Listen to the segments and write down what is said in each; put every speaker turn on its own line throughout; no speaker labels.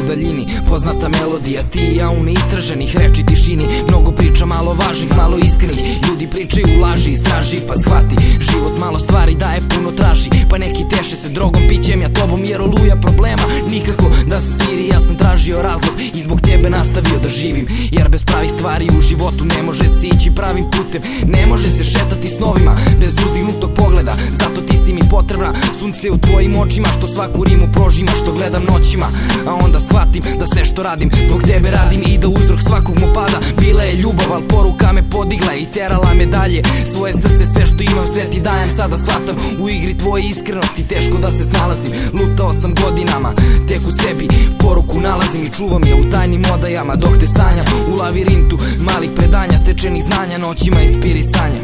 daljini, poznata melodija, ti i ja u neistraženih reči tišini. Mnogo priča, malo važnih, malo iskrenih, ljudi pričaju laži, istraži pa shvati. Život malo stvari daje, puno traži, pa neki teše se drogom, pićem, ja tobom, jer oluja problema nikako da se smiri. Ja sam tražio razlog i zbog tebe nastavio da živim, jer bez pravih stvari u životu ne može se ići pravim putem. Ne može se šetati snovima bez uzdignutog pogleda, zato ti si mi potrebna. Sunce u tvojim očima, što svaku rimu prožima, što gledam noćima, a onda shvatim da sve što radim zbog tebe radim i da uzrok svakog mog pada bila je ljubav, al poruka me podigla i terala me dalje. Svoje srce, sve što imam, sve ti dajem, sada shvatam u igri tvoje iskrenosti, teško da se snalazim. Lutao sam godinama, tek u sebi poruku nalazim i čuvam je u tajnim odajama, dok te sanjam u lavirintu malih predanja, stečenih znanja, noćima inspirisanja.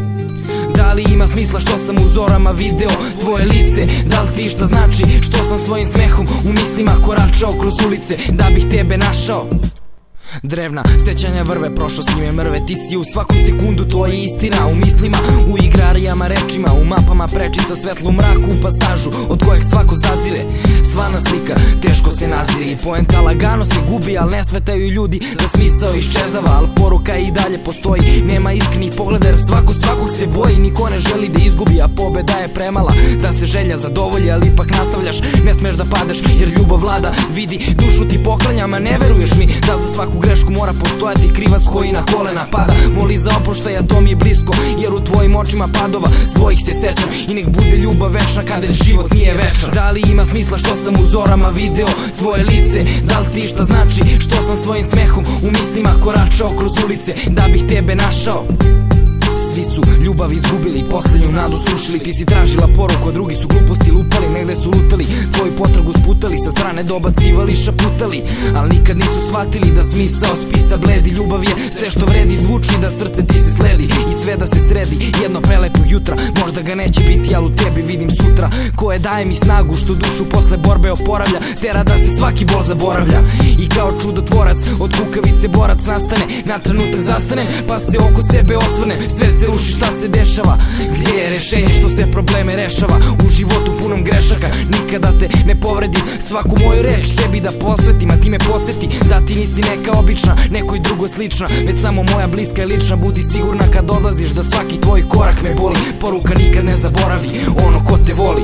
Da li ima smisla što sam u zorama video tvoje lice? Da li ti šta znači što sam svojim smehom u mislima koračao kroz ulice da bih tebe našao? Drevna sećanja vrve, prošlost njime mrve, ti si u svakom sekundu, to je istina u mislima, u igrarijama rečima, u mapama prečica, svetlu mraku u pasažu od kojeg svako zazire. Svana slika teško se nazire i poenta lagano se gubi, al ne svetaju ljudi da smisao iščezava, al poruka i dalje postoji. Nema iskrenih pogleda jer svako svakog se boji, niko ne želi da izgubi, a pobeda je premala da se želja zadovolji, ali ipak nastavljaš, ne smeš da padeš jer ljubav vlada, vidi, dušu ti poklanjam, a ne veruješ mi da za svaku grešku mora postojati krivac koji na kolena pada. Moli za oproštaj, a to mi je blisko, jer u tvojim očima padova svojih se sećam i nek bude ljubav večna kada život nije večan. Da li ima smisla što sam u zorama video tvoje lice? Da li ti šta znači što sam svojim smehom u mislima koračao kroz ulice da bih tebe našao? Svi su ljubav izgubili, poslednju nadu srušili, ti si tražila poruku, a drugi su gluposti lupali, negde su lutali, tvoju potragu sputali, sa strane dobacivali, šaputali, al nikad nisu shvatili da smisao spisa bledi. Ljubav je sve što vredi, zvuči da srce ti se sledi i sve da se sredi jedno prelepog jutra. Možda ga neće biti, al u tebi vidim sutra koje daje mi snagu, što dušu posle borbe oporavlja, tera da se svaki bol zaboravlja. I kao čudotvorac od kukavice borac nastane, na trenutak zastane, pa se oko sebe osvrne, sve se ruši, šta se dešava, gdje je rešenje što sve probleme rešava u životu punom grešaka. Nikada te ne povredim, svaku moju reč tebi da posvetim, a ti me podsjeti da ti nisi neka obična, nekoj drugoj slična, već samo moja bliska i lična. Budi sigurna kad odlaziš da svaki tvoj korak me boli, poruka nikad ne zaboravi ono ko te voli.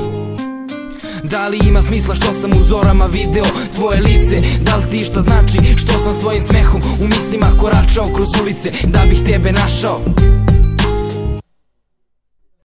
Da li ima smisla što sam u zorama video tvoje lice? Da li ti šta znači što sam svojim smehom u mislima koračao kroz ulice da bih tebe našao?